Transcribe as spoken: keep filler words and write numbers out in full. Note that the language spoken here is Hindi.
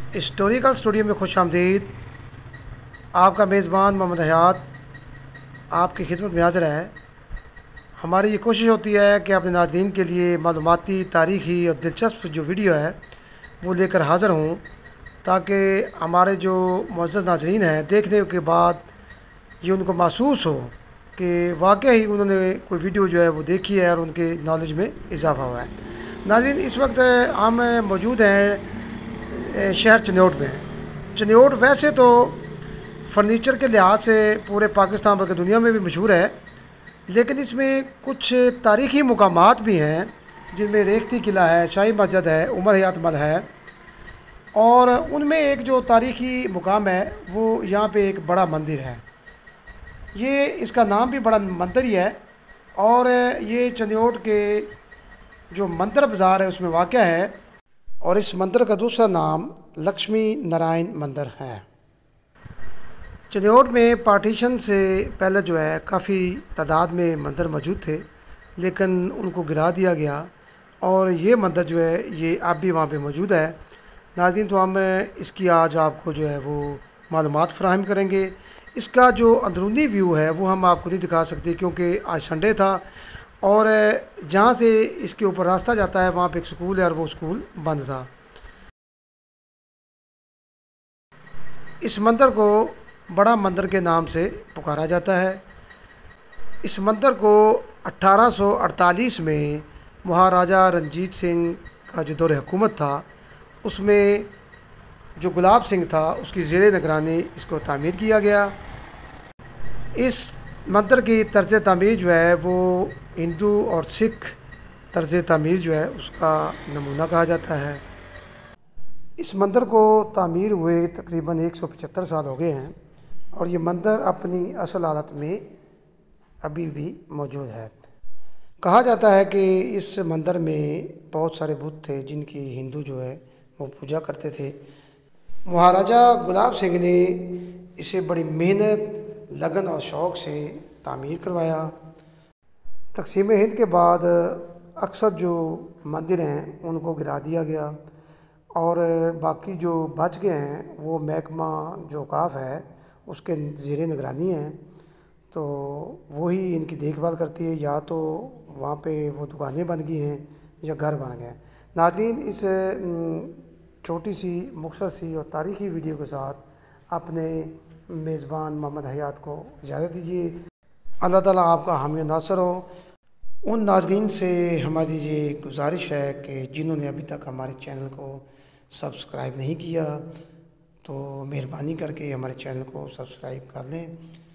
हिस्टोरिकल स्टूडियो में खुश आमदीद। आपका मेज़बान मोहम्मद हयात आपकी खिदमत में हाज़िर है। हमारी ये कोशिश होती है कि अपने नाज़रीन के लिए मालूमाती, तारीख़ी और दिलचस्प जो वीडियो है वो लेकर हाज़िर हूँ, ताकि हमारे जो मुअज़्ज़ज़ नाज़रीन हैं, देखने के बाद ये उनको महसूस हो कि वाकई ही उन्होंने कोई वीडियो जो है वो देखी है और उनके नॉलेज में इजाफ़ा हुआ है। नाज़रीन, इस वक्त हम मौजूद हैं शहर चिन्योट में। चिन्योट वैसे तो फर्नीचर के लिहाज से पूरे पाकिस्तान बल्कि दुनिया में भी मशहूर है, लेकिन इसमें कुछ तारीख़ी मुकामात भी हैं जिनमें रेख्ती किला है, शाही मस्जिद है, उमर हयात महल है, और उनमें एक जो तारीख़ी मुकाम है वो यहाँ पे एक बड़ा मंदिर है। ये इसका नाम भी बड़ा मंदिर ही है और ये चिन्योट के जो मंदिर बाज़ार है उसमें वाक़या है, और इस मंदिर का दूसरा नाम लक्ष्मी नारायण मंदिर है। चिन्योट में पार्टीशन से पहले जो है काफ़ी तादाद में मंदिर मौजूद थे, लेकिन उनको गिरा दिया गया और ये मंदिर जो है ये अब भी वहाँ पे मौजूद है। नाज़रीन, तो हम इसकी आज आपको जो है वो मालूमात फ़राहम करेंगे। इसका जो अंदरूनी व्यू है वो हम आपको नहीं दिखा सकते क्योंकि आज संडे था और जहाँ से इसके ऊपर रास्ता जाता है वहाँ पे एक स्कूल है और वो स्कूल बंद था। इस मंदिर को बड़ा मंदिर के नाम से पुकारा जाता है। इस मंदिर को अठारह सौ अड़तालीस में महाराजा रंजीत सिंह का जो दौर हुकूमत था उसमें जो गुलाब सिंह था उसकी ज़ेरे निगरानी इसको तामीर किया गया। इस मंदिर की तर्ज तामीर जो है वो हिंदू और सिख तर्ज तामीर जो है उसका नमूना कहा जाता है। इस मंदिर को तामीर हुए तकरीबन एक सौ पचहत्तर साल हो गए हैं और ये मंदिर अपनी असल हालत में अभी भी मौजूद है। कहा जाता है कि इस मंदिर में बहुत सारे बुत थे जिनकी हिंदू जो है वो पूजा करते थे। महाराजा गुलाब सिंह ने इसे बड़ी मेहनत, लगन और शौक़ से तामीर करवाया। तक़सीम हिंद के बाद अक्सर जो मंदिर हैं उनको गिरा दिया गया और बाकी जो बच गए हैं वो महकमा जो औक़ाफ़ है उसके ज़ेरे निगरानी है, तो वही इनकी देखभाल करती है। या तो वहाँ पे वो दुकानें बन गई हैं या घर बन गए। नाज़रीन, इस छोटी सी मुख्तसर सी और तारीख़ी वीडियो के साथ अपने मेज़बान मोहम्मद हयात को इजाज़त दीजिए। अल्लाह ताला आपका हामी नासर हो। उन नाज़रीन से हमारी ये गुजारिश है कि जिन्होंने अभी तक हमारे चैनल को सब्सक्राइब नहीं किया तो मेहरबानी करके हमारे चैनल को सब्सक्राइब कर लें।